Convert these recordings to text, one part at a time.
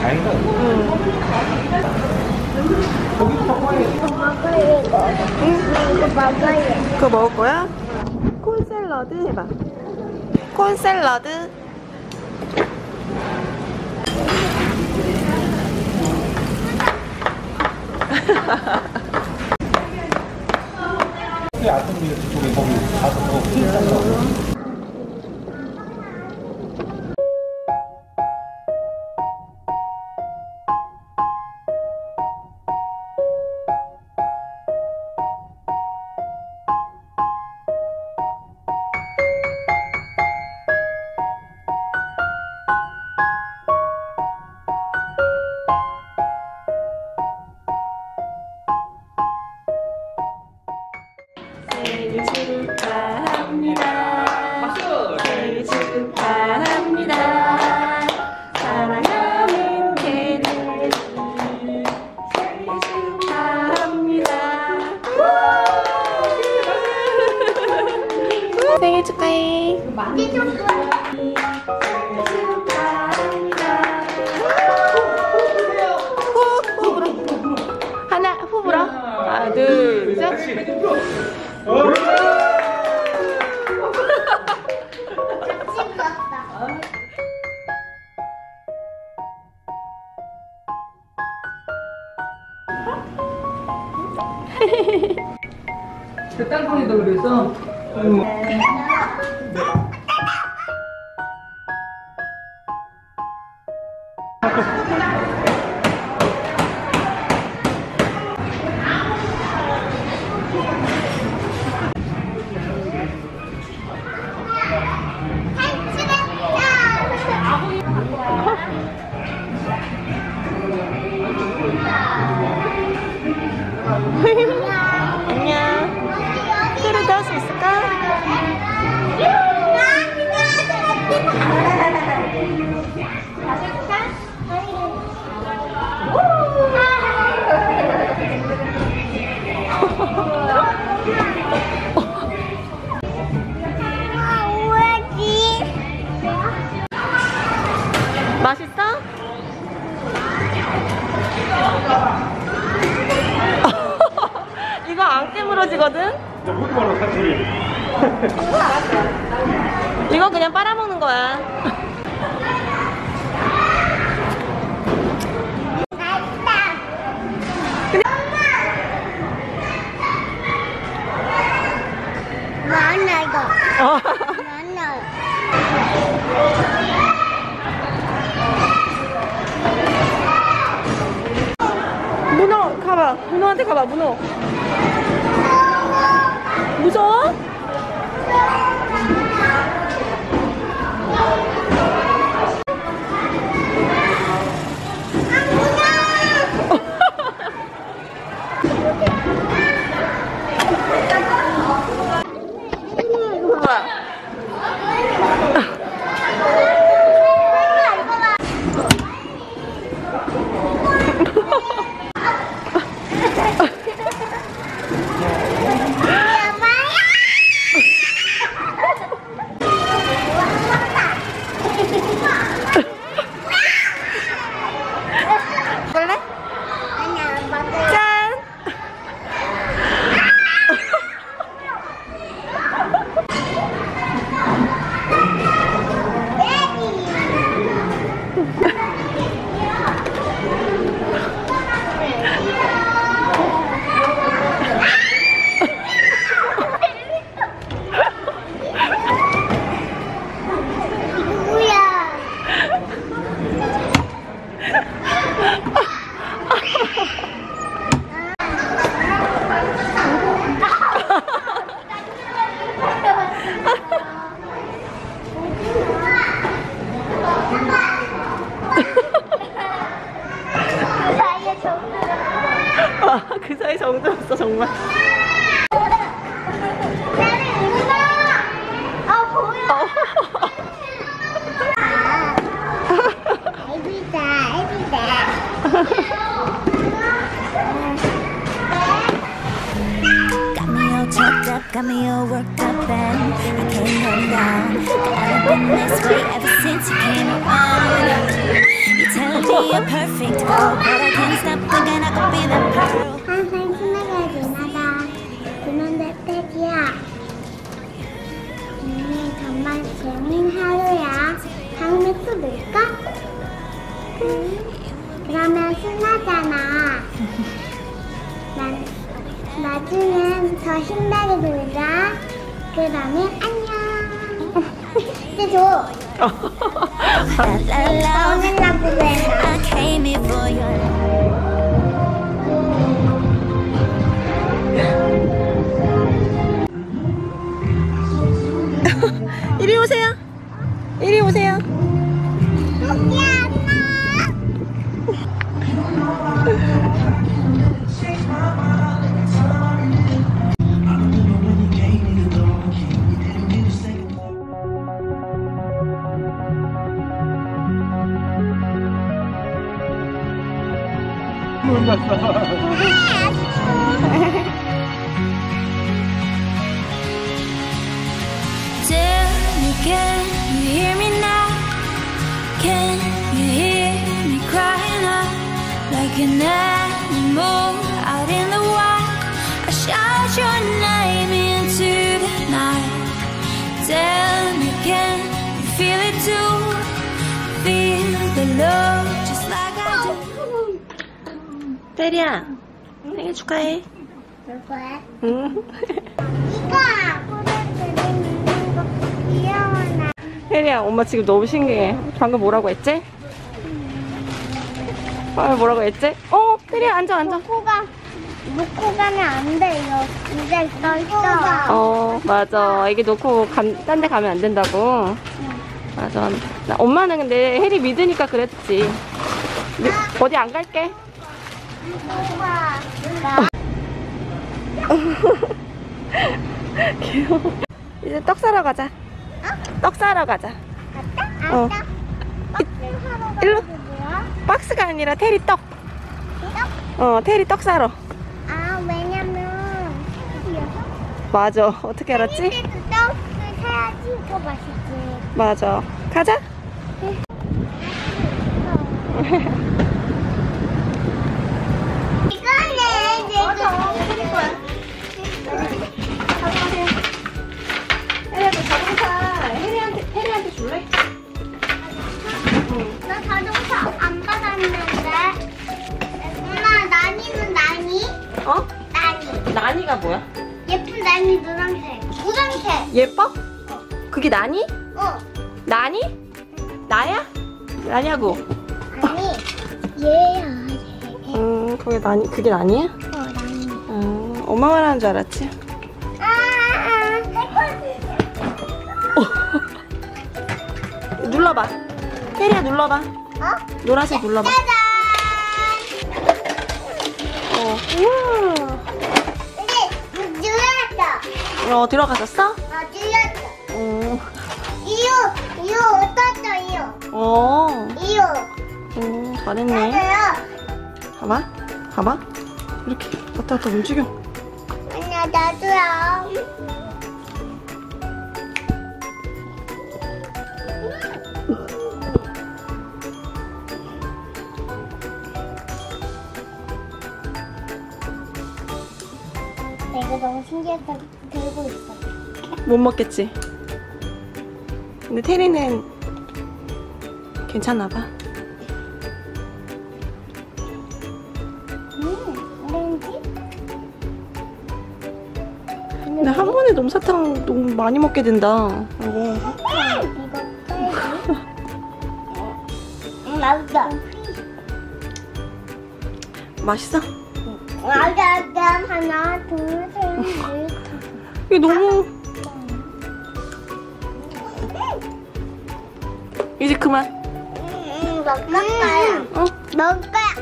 아닌가? 이거 먹어요. 그거 먹을 거야? 콘샐러드 해봐. 콘샐러드. 그 아tom이 저쪽에 거기 가서 또 핀 생일 축하합니다. 생일 축하합니다. 사랑하는 캐리 생일 축하합니다. 생일 축하해. 많이 줬어요. 생일 축하합니다. 후 불어. 하나 후 불어. 하나 둘 셋. 그 땅콩이도 그래서 안녕. 테를 따올 수 있을까? 맛있어? 이거 안 깨물어지거든? 이거 그냥 빨아먹는 거야. 많아 이거. 많아. 문어 가봐. 문어한테 가봐. 문어. 무서워? 볼래? 아니야, 먹어. 짠! 그 사이 정들었어 정말. Got me all choked up, got me all worked up, and I can't come down. I've been this way ever since you came around. You tell me me a perfect girl, but I can't stop thinking I could be that girl. 항상 신나게 지나다. 그런데 태기야. 오늘 정말 재밌는 하루야. 다음에 또 놀까? 그러면 신나잖아. 나중엔 더 신나게 놀자. 그러면 안녕. 이제 줘. 오늘 나보고 해라. I came here for your love. 이리 오세요. 이리 오세요. 토끼야, 안녕. Tell me, can you hear me now? Can you hear me crying out like an animal out in the wild? I shout your name into the night. Tell me, can you feel it too? Feel the love just like I do. 테리야, 생일 축하해. 누구야? 응. 이거 귀여워. 테리야, 엄마 지금 너무 신기해. 방금 뭐라고 했지? 뭐라고 했지? 테리야, 앉아. 놓고 가면 안 돼요. 이제 써있어. 맞아. 이게 놓고 딴 데 가면 안 된다고. 맞아. 엄마는 근데 혜리 믿으니까 그랬지. 어디 안 갈게. 귀여워. 이제 떡 사러 가자. 떡 사러 가자. 어. 일로. 박스가 아니라 테리 떡. 테리 떡 사러. 왜냐면 맞아. 어떻게 알았지? 떡을 사야지 더 맛있지. 맞아. 가자. 이거는 내가 혜리한테 자동차. 혜리한테 줄래? 나 자동차 안 받았는데. 엄마, 나니는 나니? 나니. 나니가 뭐야? 예쁜 나니 노란색. 노란색. 예뻐? 그게 나니? 나니? 나야? 나냐고? 아니, 얘야. 그게 그게 나니야? 나니. 엄마 말하는 줄 알았지? 눌러봐. 혜리야 눌러봐. 노란색 눌러봐. 우와. 근데 눌렀어. 들어갔었어? 눌렀어. 이유 어떻죠, 이유? 잘했네. 맞아요. 봐봐. 이렇게 왔다 갔다 움직여. 아니야, 나도요. 내가 너무 신기해서 들고 있어. 못 먹겠지? 근데 테리는 괜찮나 봐. 오렌지? 근데 한 번에 솜사탕 너무 많이 먹게 된다. 이거. 이거 빼지. 맛있어. 맛있어? 맞아. 하나, 둘, 셋, 넷. 이게 너무. 이제 그만. 먹을 거야. 먹을 거야.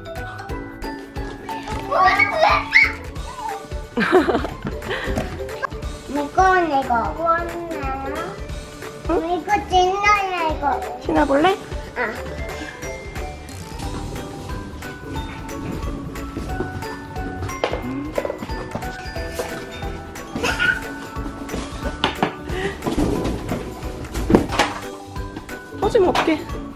무거운 이거. 이거 진나야 이거. 신어볼래? 터지면 어떡해.